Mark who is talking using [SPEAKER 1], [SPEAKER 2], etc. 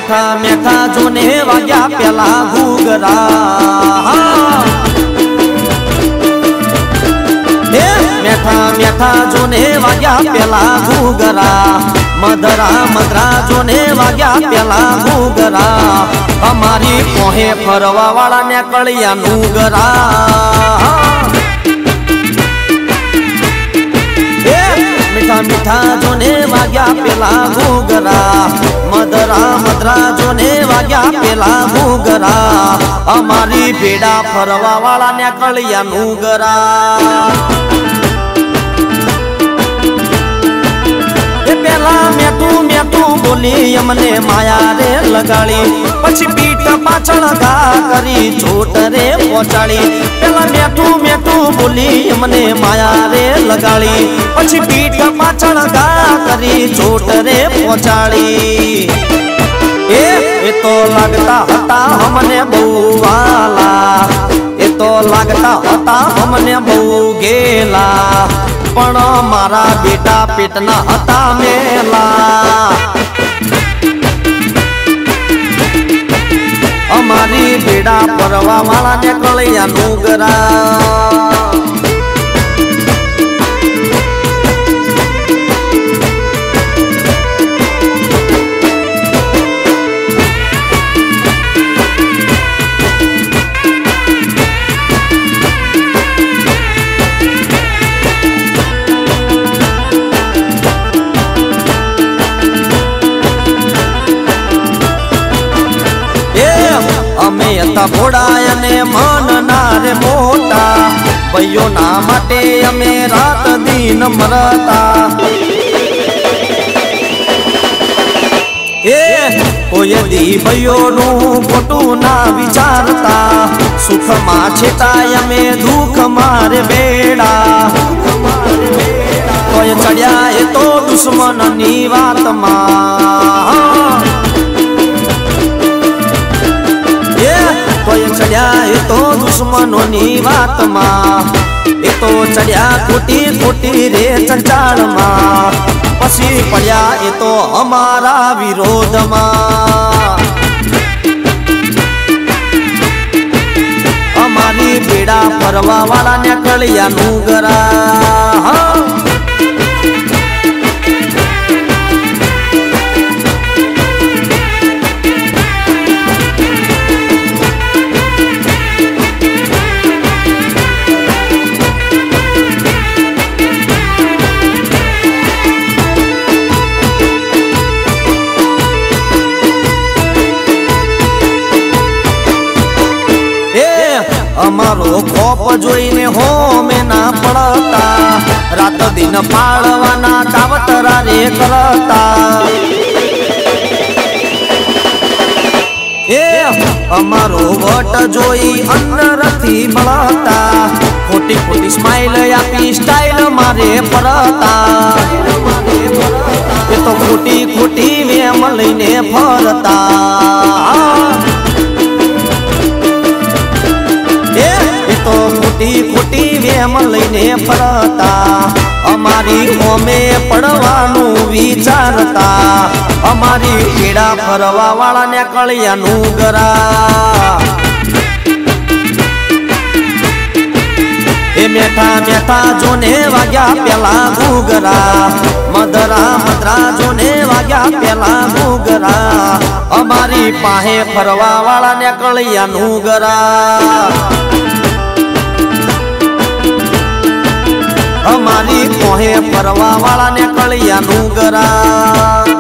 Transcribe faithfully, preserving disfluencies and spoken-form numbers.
[SPEAKER 1] मेठा मेठा जोने वाग्या पेला घूगरा हे मेठा मेठा जोने वाग्या पेला घूगरा मदरा मदरा जोने वाग्या पेला घूगरा अमारी पोहे फरवा वाला ने कलिया नुगरा मीठा मीठा जोने वाग्या पेला घूगरा मदरा मदरा जोने वाग्या पेला घूगरा अमारी बेड़ा फरवा वाला ने कलिया नुगरा पेला मेटू मेटू बोली अमने माया रे लगाड़ी पछी पीठ पाछळ गा करी छोट रे पहुंचाड़ी पेला मेटू मेटू बोली अमने माया रे लगाड़ी पछी पीठ पाछळ गा करी छोट रे पहुंचाड़ी ए ए तो लगता हता हमने बहु वाला ए तो लगता हता हमने बहु गेला पण मारा बेटा पेटना हता मेला अमारी बेड़ा परवा वाला ने कलिया नुगरा अमे भोड़ा ने मन नारे मोटा भैयो ना माटे अमे रात दिन मरता ए कोई दी भैयो नु खोटू ना विचारता सुख मा छेता अमे दुख मारे बेड़ा कोई चढ़िया ए तो दुश्मन नी वात मा कोई चढ़िया ए तो दुश्मनों नी बात माँ ए तो चढ़िया खोटी खोटी रे चंचाल माँ पसी पड़िया ए तो हमारा विरोध माँ हमारी बेड़ा परवा वाला ने कलिया नुगरा अमारो खोप जोईने हो में ना पड़ता रात दिन पाड़वाना कावतरा रे करता ए अमारो वट जोई अंदर थी बढ़ता खोटी खोटी स्माइल आपी स्टाइल मारे पड़ता ये तो खोटी खोटी में मलने फरता तो खोटी खोटी वेम लईने फरता अमारी होमे पड़वानु विचारता अमारी बेड़ा फरवा वाला ने कलिया नुगरा ए मेठा मेठा जोने वाग्या पेला घूगरा मदरा मदरा जोने वाग्या पेला घूगरा अमारी पाहे फरवा वाला ने कलिया नुगरा हमारी पोहे परवा वाला ने कलिया नुगरा।